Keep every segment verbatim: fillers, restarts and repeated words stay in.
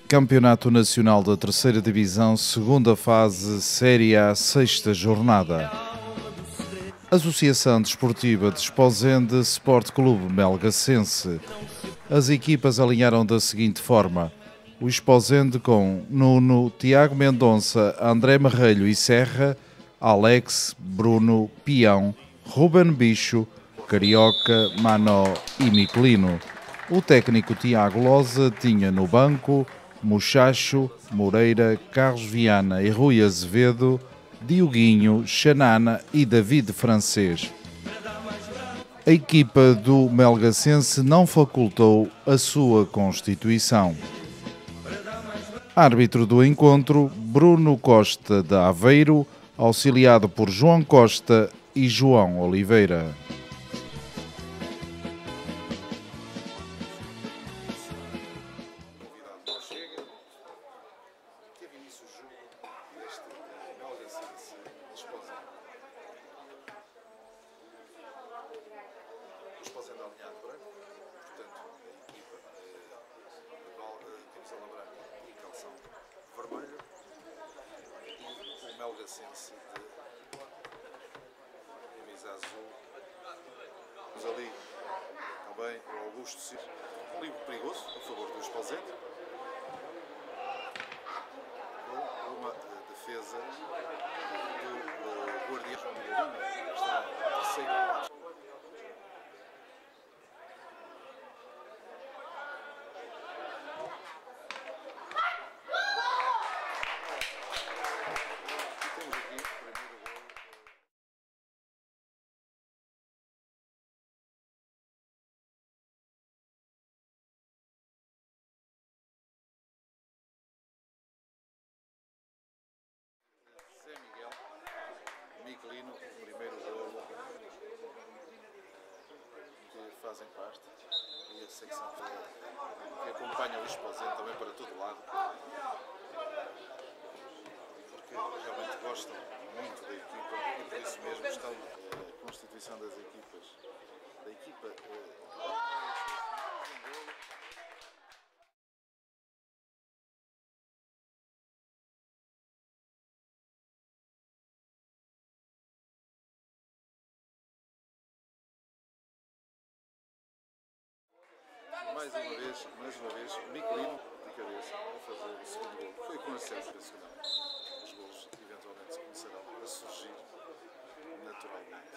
Campeonato Nacional da Terceira Divisão, segunda fase, Série A, sexta jornada. Associação Desportiva de Esposende, Sport Clube Melgacense. As equipas alinharam da seguinte forma: o Esposende com Nuno, Tiago Mendonça, André Marrelho e Serra, Alex, Bruno, Pião, Ruben Bicho, Carioca, Manó e Miquelino. O técnico Tiago Loza tinha no banco Muchacho, Moreira, Carlos Viana e Rui Azevedo, Dioguinho, Xanana e David Francês. A equipa do Melgacense não facultou a sua constituição. Árbitro do encontro, Bruno Costa de Aveiro, auxiliado por João Costa e João Oliveira. Esposende alinhado branco, portanto, a equipa de camisola branca e calção vermelho, e o Melgacense de camisa azul. Temos ali também o Augusto Silva, um livro perigoso a favor do Esposende, com uma defesa do guardião João Miguelinho, que está a terceiro lado. Zé Miguel, Miquelino, o primeiro golo que fazem parte, e a secção que acompanha o Esposende também para todo lado, porque realmente gostam muito da equipa e por isso mesmo estão a constituição das equipas, da equipa mais uma vez, mais uma vez, Miquelino de cabeça a fazer o segundo gol. Foi com a certeza que os golos eventualmente começarão a surgir naturalmente.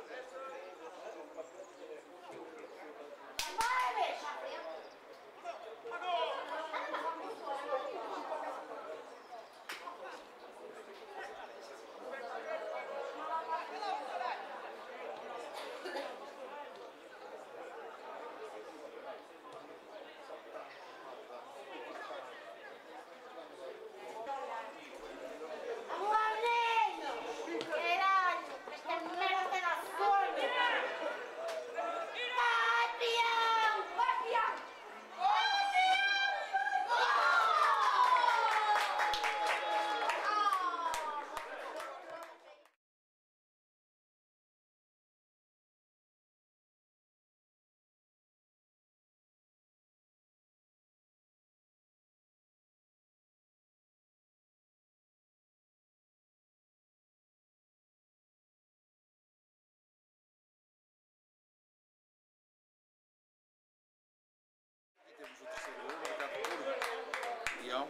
Temos o terceiro gol, marcado por Pião.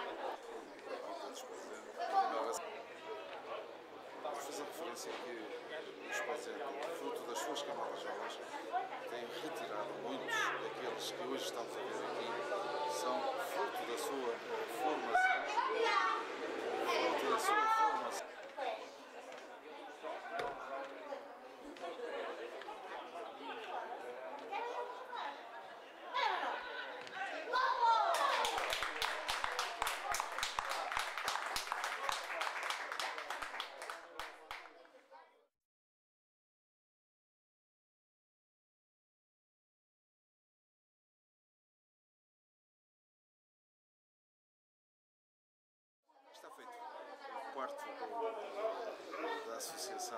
Vamos fazer referência que o Esposende, fruto das suas camadas jovens, tem retirado muitos daqueles que hoje estamos a ver aqui, são fruto da sua formação, fruto da sua formação. Está feito o quarto gol da associação.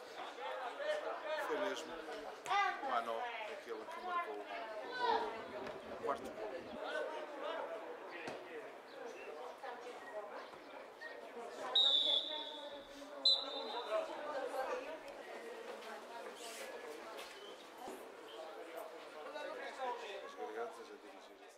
Foi mesmo o Manó aquele que marcou o gol quarto. As gargantas a dirigir-se.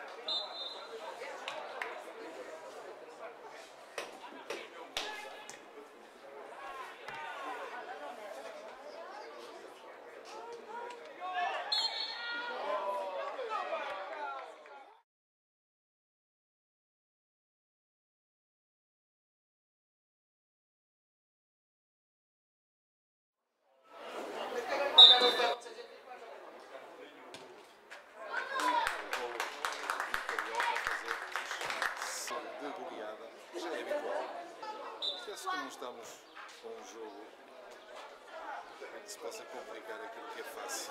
De goleada, já é habitual. Penso que não estamos com um jogo em que se possa complicar aquilo que é fácil.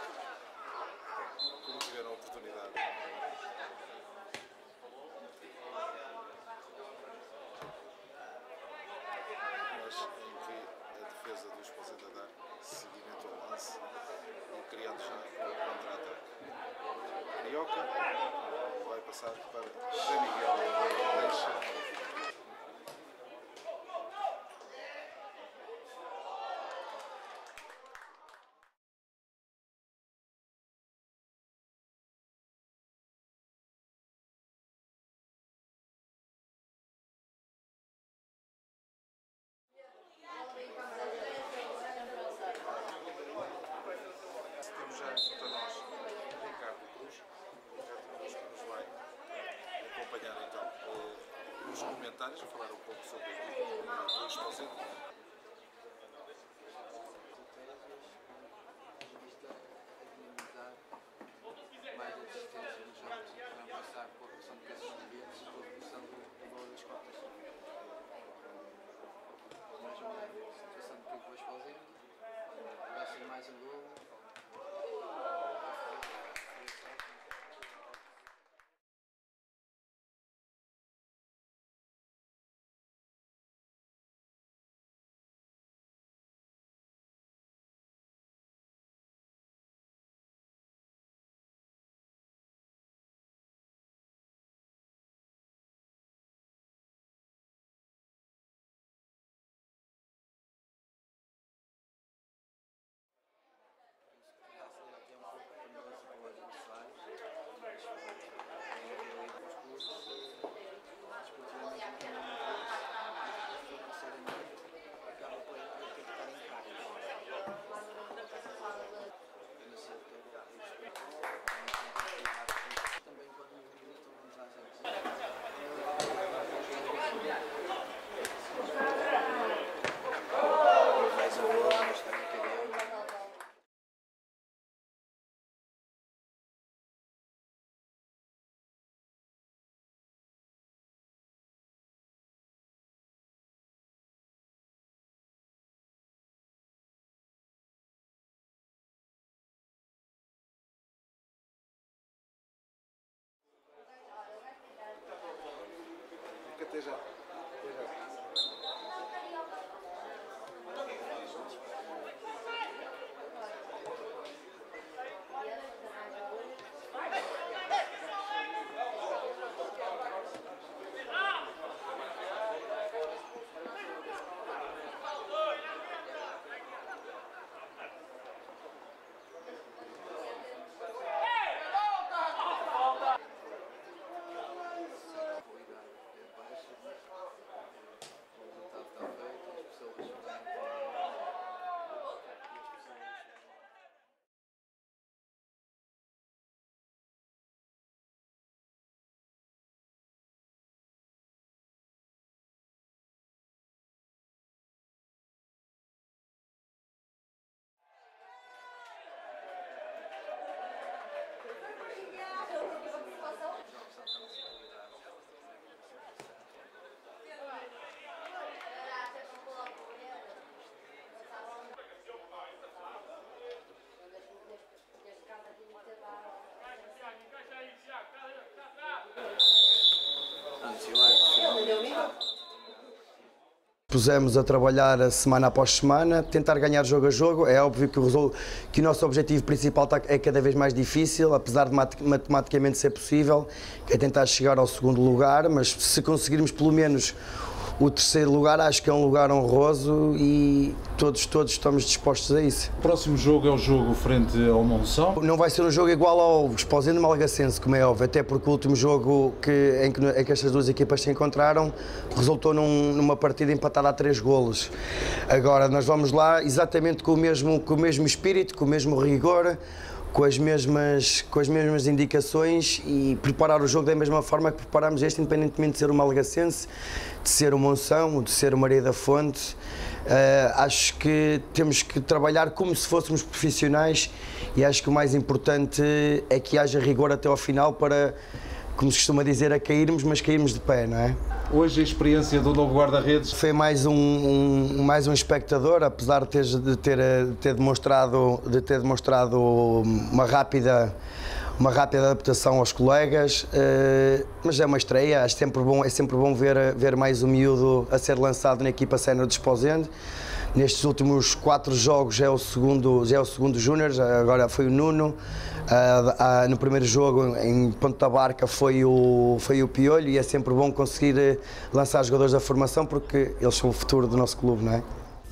Como tiveram a oportunidade. Mas em que a defesa do Esposende a dar seguimento ao lance e criando já o contra-ataque. Carioca vai passar para José Miguel. Deixa. Temos já junto a nós Ricardo Cruz, Ricardo Cruz que nos vai acompanhar então eh, nos comentários, a falar um pouco sobre a equipa do Esposende. Mais assistência nos jogos para passar por a produção de casos de bilhetes e por a produção do valor das cotas. Mais uma situação de pouco Esposende, vai ser mais um gol. Até já. Até já. Antes, eu acho que pusemos a trabalhar semana após semana, tentar ganhar jogo a jogo. É óbvio que o, que o nosso objetivo principal é cada vez mais difícil, apesar de matematicamente ser possível, que é tentar chegar ao segundo lugar, mas se conseguirmos pelo menos o terceiro lugar, acho que é um lugar honroso e todos, todos estamos dispostos a isso. O próximo jogo é o jogo frente ao Monção? Não vai ser um jogo igual ao Esposende Malgacense, como é óbvio, até porque o último jogo que, em, que, em que estas duas equipas se encontraram resultou num, numa partida empatada a três golos. Agora, nós vamos lá exatamente com o mesmo, com o mesmo espírito, com o mesmo rigor, com as mesmas, com as mesmas indicações e preparar o jogo da mesma forma que preparamos este, independentemente de ser o Malgacense, de ser o Monção, de ser o Maria da Fonte. Uh, acho que temos que trabalhar como se fôssemos profissionais e acho que o mais importante é que haja rigor até ao final para, como se costuma dizer, a cairmos, mas cairmos de pé, não é? Hoje a experiência do novo guarda-redes? Foi mais um, um, mais um espectador, apesar de ter, de ter, de ter, demonstrado, de ter demonstrado uma rápida, uma rápida adaptação aos colegas, uh, mas é uma estreia, é sempre bom, é sempre bom ver, ver mais um miúdo a ser lançado na equipa sénior de Esposende. Nestes últimos quatro jogos já é o segundo, já é o segundo júnior, agora foi o Nuno. Uh, uh, no primeiro jogo em Ponta Barca foi o, foi o Piolho e é sempre bom conseguir lançar jogadores da formação porque eles são o futuro do nosso clube, não é?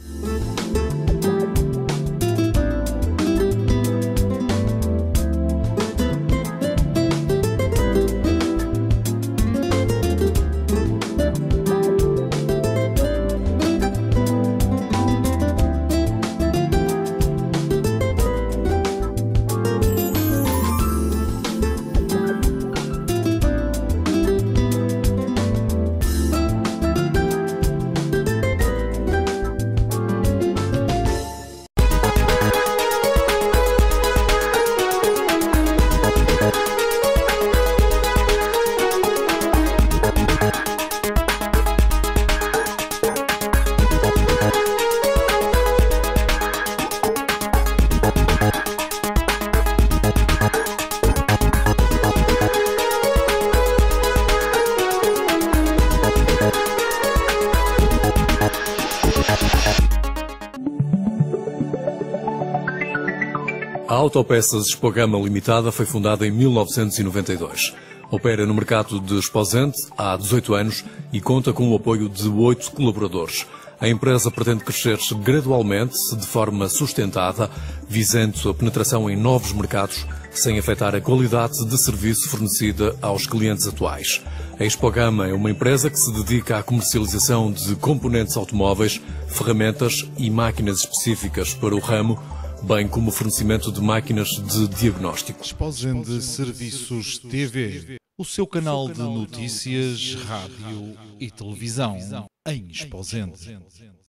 A Autopeças Expogama Limitada foi fundada em mil novecentos e noventa e dois. Opera no mercado de Esposende há dezoito anos e conta com o apoio de oito colaboradores. A empresa pretende crescer gradualmente, de forma sustentada, visando a penetração em novos mercados, sem afetar a qualidade de serviço fornecida aos clientes atuais. A Expogama é uma empresa que se dedica à comercialização de componentes automóveis, ferramentas e máquinas específicas para o ramo, bem como o fornecimento de máquinas de diagnóstico. Esposende Serviços T V, o seu canal de notícias, rádio e televisão em Esposende.